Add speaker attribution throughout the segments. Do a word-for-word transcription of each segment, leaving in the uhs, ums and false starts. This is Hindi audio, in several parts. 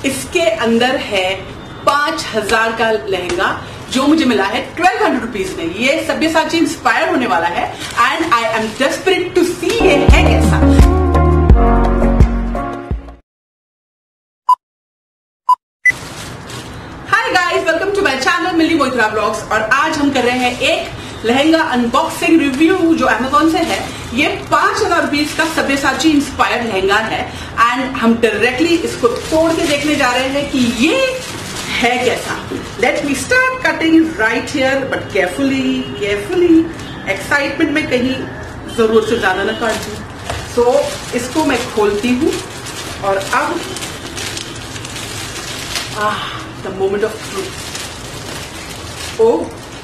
Speaker 1: इसके अंदर है पांच हजार का लहंगा जो मुझे मिला है ट्वेल्व हंड्रेड रुपीज में। ये सब्यसाची इंस्पायर होने वाला है and I am desperate to see ये है कैसा। Hi guys, welcome to my channel Mili Moitra vlogs. और आज हम कर रहे हैं एक लहंगा अनबॉक्सिंग रिव्यू जो अमेजोन से है। ये पांच हजार रुपीज का सब्यसाची इंस्पायर्ड लहंगा है एंड हम डायरेक्टली इसको तोड़ के देखने जा रहे हैं कि ये है कैसा। Let me start cutting right here but carefully carefully excitement में कहीं जरूरत से ज्यादा ना काट दूं। सो so, इसको मैं खोलती हूं और अब the moment of truth. Oh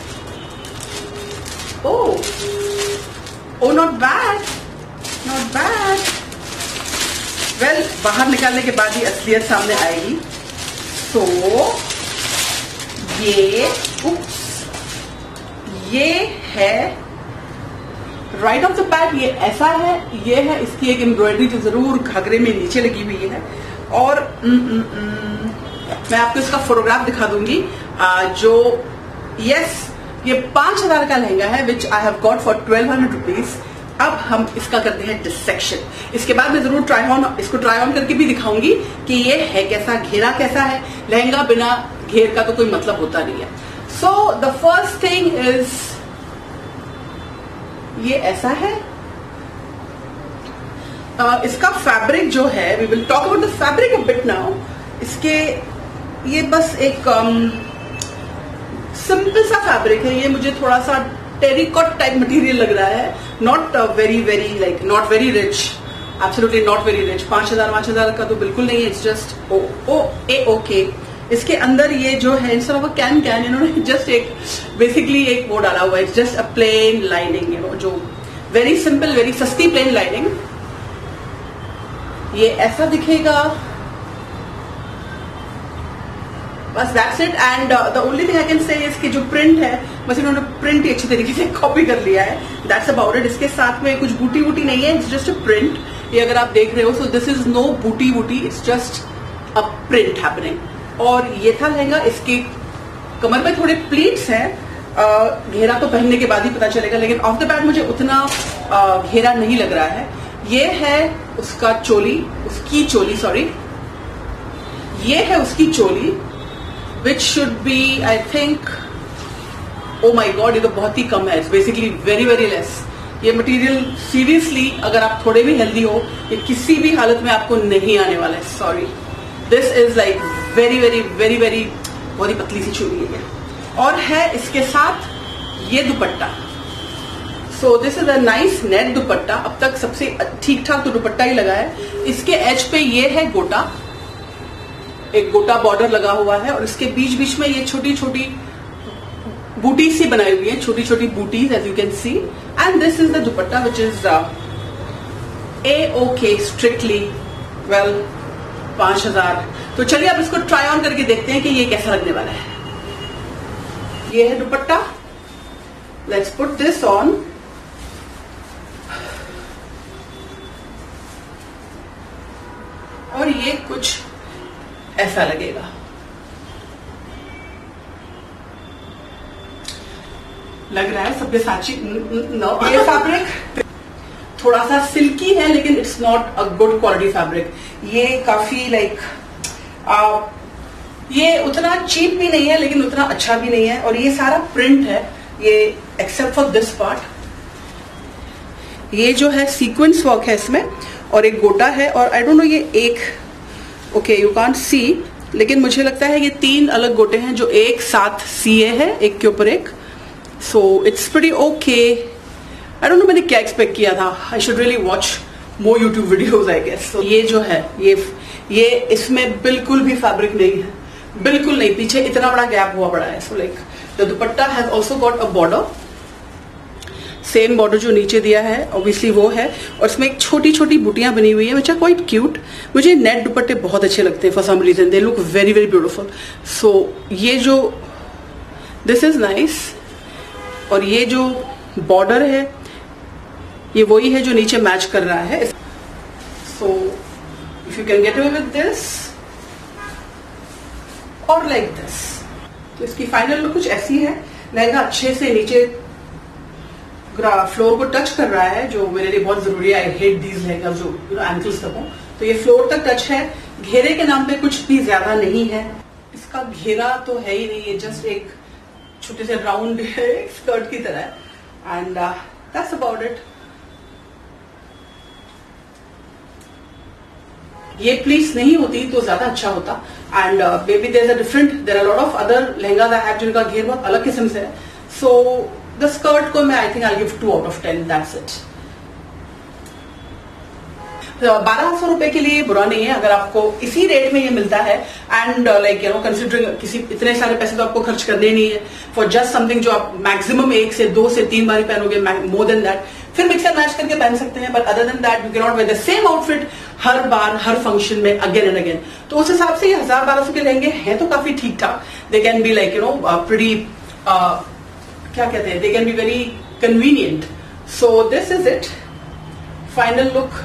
Speaker 1: Oh, oh, not bad, not bad. Well, बाहर निकालने के बाद ही असलियत सामने आएगी। तो ये उप्स, ये है राइट ऑफ द बैट। ये ऐसा है, ये है इसकी एक एम्ब्रॉयडरी जो जरूर घाघरे में नीचे लगी हुई है। और न, न, न, मैं आपको इसका फोटोग्राफ दिखा दूंगी। आ, जो यस ये पांच हजार का लहंगा है which I have got for twelve hundred rupees. अब हम इसका करते हैं डिसेक्शन। इसके बाद मैं जरूर ट्राई ऑन इसको ट्राई ऑन करके भी दिखाऊंगी कि ये है कैसा, घेरा कैसा है। लहंगा बिना घेर का तो कोई मतलब होता नहीं है। So the first thing is ये ऐसा है। uh, इसका फैब्रिक जो है, we will talk about the fabric a bit now. इसके ये बस एक um, सिंपल सा फैब्रिक है। ये मुझे थोड़ा सा टेरिकॉट टाइप मटेरियल लग रहा है। Not very very like not very rich, absolutely not very rich. पांच हजार पांच हजार का तो बिल्कुल नहीं है। It's just oh oh a okay. इसके अंदर ये जो है instead of a can can इन्होंने जस्ट एक बेसिकली एक वो डाला हुआ है। It's just a plain lining, you know, जो वेरी सिंपल वेरी सस्ती प्लेन लाइनिंग। ये ऐसा दिखेगा, बस that's it. And the only thing I can say इसकी जो प्रिंट है, बस इन्होंने प्रिंट ही अच्छी तरीके से कॉपी कर लिया है। That's about it. इसके साथ में कुछ बूटी वूटी नहीं है, इट्स जस्ट अ प्रिंट। ये अगर आप देख रहे हो, सो दिस इज नो बूटी वूटी, it's just a print happening. और ये था लहंगा। इसकी कमर में थोड़े प्लीट्स हैं। uh, घेरा तो पहनने के बाद ही पता चलेगा, लेकिन ऑफ द बैट मुझे उतना uh, घेरा नहीं लग रहा है। ये है उसका चोली, उसकी चोली सॉरी ये है उसकी चोली which should be I think, oh my god, ये तो बहुत ही कम है। It's basically very very less। ये मटेरियल सीरियसली अगर आप थोड़े भी हेल्दी हो, ये किसी भी हालत में आपको नहीं आने वाला है। Sorry, this is like very very very very बहुत ही पतली सी चोली है। और है इसके साथ ये dupatta. So this is a nice net dupatta. अब तक सबसे ठीक ठाक तो दुपट्टा ही लगा है। इसके एज पे ये है गोटा, एक गोटा बॉर्डर लगा हुआ है और इसके बीच बीच में ये छोटी छोटी बूटीज सी बनाई हुई है, छोटी छोटी बूटीज as you can see. And this is the dupatta which is a okay strictly well पांच हजार। तो चलिए अब इसको ट्राई ऑन करके देखते हैं कि ये कैसा लगने वाला है। ये है dupatta. Let's put this on. और ये कुछ ऐसा लगेगा। लग रहा है सब्यसाची। नो, ये फैब्रिक थोड़ा सा सिल्की है लेकिन it's not a good quality fabric. ये काफी लाइक ये उतना चीप भी नहीं है लेकिन उतना अच्छा भी नहीं है। और ये सारा प्रिंट है, ये एक्सेप्ट फॉर दिस पार्ट। ये जो है सीक्वेंस वर्क है इसमें और एक गोटा है। और आई डोंट नो ये एक ओके यू कांट सी, लेकिन मुझे लगता है ये तीन अलग गोटे हैं जो एक साथ सिए हैं, एक के ऊपर एक। So it's pretty okay. I don't know मैंने क्या एक्सपेक्ट किया था। I should really watch more YouTube videos I guess. So ये जो है ये ये इसमें बिल्कुल भी फैब्रिक नहीं है, बिल्कुल नहीं। पीछे इतना बड़ा गैप हुआ पड़ा है। So like the dupatta has also got a border, same border जो नीचे दिया है ऑब्वियसली वो है। और इसमें एक छोटी छोटी बूटियां बनी हुई है विच आर क्वाइट क्यूट। मुझे नेट दुपट्टे बहुत अच्छे लगते हैं for some reason, they look very very beautiful. So ये जो दिस इज नाइस। और ये जो बॉर्डर है ये वही है जो नीचे मैच कर रहा है। So if you can get away with this, और लाइक दिस। तो इसकी फाइनल लुक कुछ ऐसी है। लहंगा अच्छे से नीचे फ्लोर को टच कर रहा है, जो मेरे लिए बहुत जरूरी है। आई हेट दीज लहंगा जो यू नो एंकल्स तक हो, तो ये फ्लोर तक टच है। घेरे के नाम पे कुछ भी ज्यादा नहीं है। इसका घेरा तो है ही नहीं, ये जस्ट एक छोटे से राउंड स्कर्ट की तरह है। And that's about it. ये प्लीज नहीं होती तो ज्यादा अच्छा होता। And maybe there is a different there are lot of other lehenga I have जिनका घेर बहुत अलग किस्म से है। सो द स्कर्ट को मैं I think I give two out of ten, that's it. बारह सौ रुपए के लिए बुरा नहीं है अगर आपको इसी रेट में ये मिलता है। And like you know considering किसी इतने सारे पैसे तो आपको खर्च करने नहीं है फॉर जस्ट समथिंग जो आप मैक्सिमम एक से दो से तीन बार पहनोगे, मोर देन दैट फिर मिक्स एंड मैच करके पहन सकते हैं। But other than that you can not wear the same outfit हर बार हर फंक्शन में अगेन एंड अगेन। तो उस हिसाब से ये हजार बारह सौ के लहंगे हैं तो काफी ठीक ठाक। They can be like you know pretty क्या कहते हैं, they can be very convenient. So this is it, final look.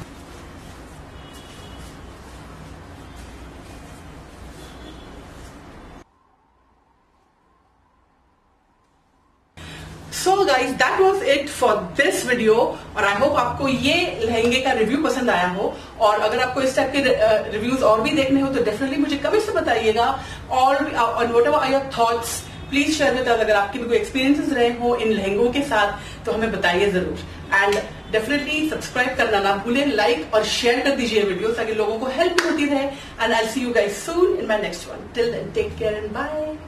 Speaker 1: So guys that was it for this video. और आई होप आपको ये लहंगे का रिव्यू पसंद आया हो। और अगर आपको इस टाइप के रिव्यूज और भी देखने हो तो डेफिनेटली मुझे कमेंट से बताइएगा। और whatever are your thoughts please share with us. अगर आपके भी कोई एक्सपीरियंसेस रहे हो इन लहंगों के साथ तो हमें बताइए जरूर। एंड डेफिनेटली सब्सक्राइब करना ना भूलें, लाइक और शेयर कर दीजिए वीडियो ताकि लोगों को हेल्प होती रहे। And I will see you guys soon in my next one. Till then take care and bye.